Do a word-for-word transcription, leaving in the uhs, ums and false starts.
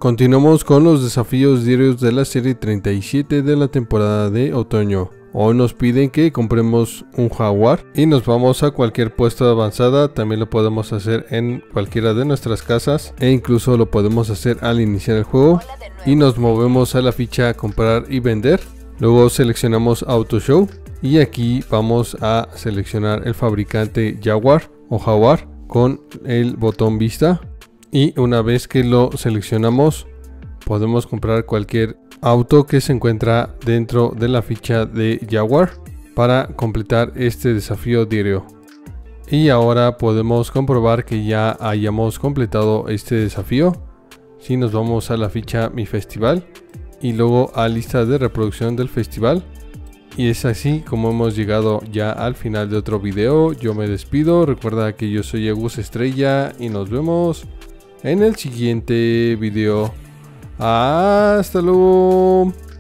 Continuamos con los desafíos diarios de la serie treinta y siete de la temporada de otoño. Hoy nos piden que compremos un jaguar y nos vamos a cualquier puesto de avanzada. También lo podemos hacer en cualquiera de nuestras casas e incluso lo podemos hacer al iniciar el juego. Y nos movemos a la ficha comprar y vender. Luego seleccionamos Auto Show y aquí vamos a seleccionar el fabricante Jaguar o Jaguar con el botón vista. Y una vez que lo seleccionamos podemos comprar cualquier auto que se encuentra dentro de la ficha de Jaguar para completar este desafío diario. Y ahora podemos comprobar que ya hayamos completado este desafío si nos vamos a la ficha Mi Festival y luego a lista de reproducción del festival. Y es así como hemos llegado ya al final de otro video. Yo me despido, recuerda que yo soy Agus Estrella y nos vemos en el siguiente video. Hasta luego.